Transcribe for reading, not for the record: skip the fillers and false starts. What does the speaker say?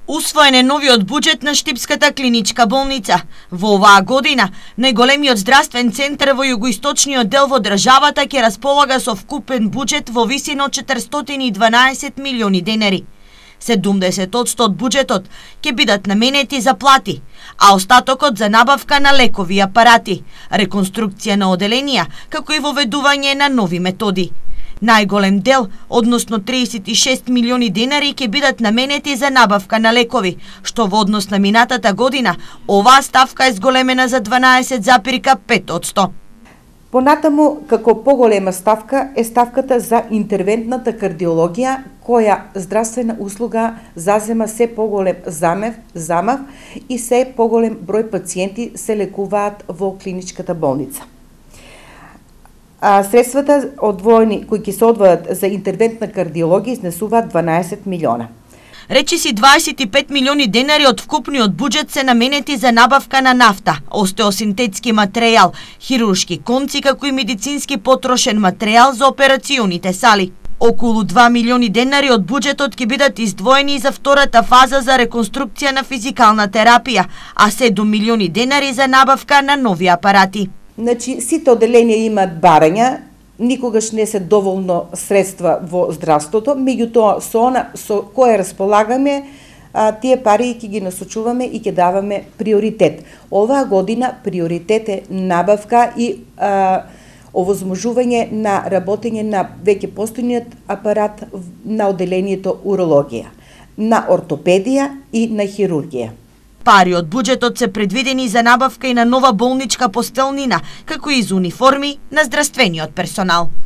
Усвоен е новиот буџет на Штипската клиничка болница. Во оваа година, најголемиот здравствен центар во југоисточниот дел во државата ќе располага со вкупен буџет во висина од 412 милиони денари. 70% од буџетот ќе бидат наменети за плати, а остатокот за набавка на лекови и апарати, реконструкција на оделенија, како и воведување на нови методи. Најголем дел, односно 36 милиони денари, ќе бидат наменети за набавка на лекови, што во однос на минатата година, оваа ставка е зголемена за 12,5%. Понатаму, како поголема ставка е ставката за интервентната кардиологија, која здравствена услуга зазема се поголем замав и се поголем број пациенти се лекуваат во клиничката болница. Средствата одвоени кои ќе се одвојат за интервентна кардиологија изнесуваат 12 милиона. Речиси 25 милиони денари од вкупниот буџет се наменети за набавка на нафта, остеосинтетски материјал, хируршки конци, како и медицински потрошен материјал за операционите сали. Околу 2 милиони денари од буџетот ќе бидат издвоени за втората фаза за реконструкција на физикална терапија, а 7 милиони денари за набавка на нови апарати. Значи, сите оделенија имаат барања, никогаш не се доволно средства во здравството, меѓутоа со кое располагаме, тие пари ќе ги насочуваме и ќе даваме приоритет. Оваа година приоритет е набавка и овозможување на работење на веќе постојниот апарат на оделението урологија, на ортопедија и на хирургија. Пари од буџетот се предвидени за набавка и на нова болничка постелнина, како и за униформи на здравствениот персонал.